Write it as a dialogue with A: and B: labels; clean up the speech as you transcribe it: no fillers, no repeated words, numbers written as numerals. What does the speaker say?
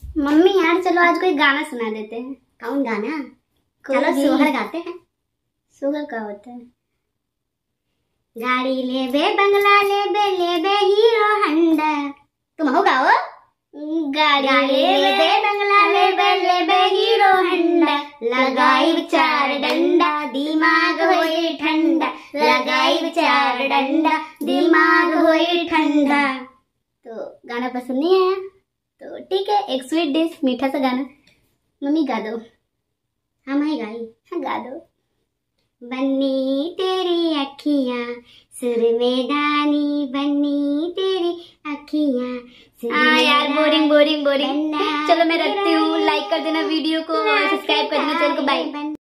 A: Mummy यार चलो आज कोई गाना सुना देते हैं।
B: कौन गाना?
A: चलो
B: सोहर गाते हैं।
A: सोहर का होता है?
B: गाड़ी लेबे बंगला लेबे हीरो हंडा। तुम हो गाओ।
A: गाड़ी
B: लेबे बंगला लेबे हीरो हंडा, लगाई चार डंडा दिमाग होए ठंडा, लगाई चार डंडा दिमाग होए ठंडा।
A: तो गाना पसंद नहीं आया तो ठीक है, एक स्वीट डिश मीठा सा गाना मम्मी गा दो।
B: हाँ मैं गाई।
A: हाँ गा दो।
B: बन्नी तेरी अखियां सुर में गानी, बन्नी तेरी अखियां।
A: हाँ यार बोरिंग बोरिंग बोरिंग। चलो मैं रखती हूँ। लाइक कर देना वीडियो को और सब्सक्राइब कर देना चैनल को। बाय।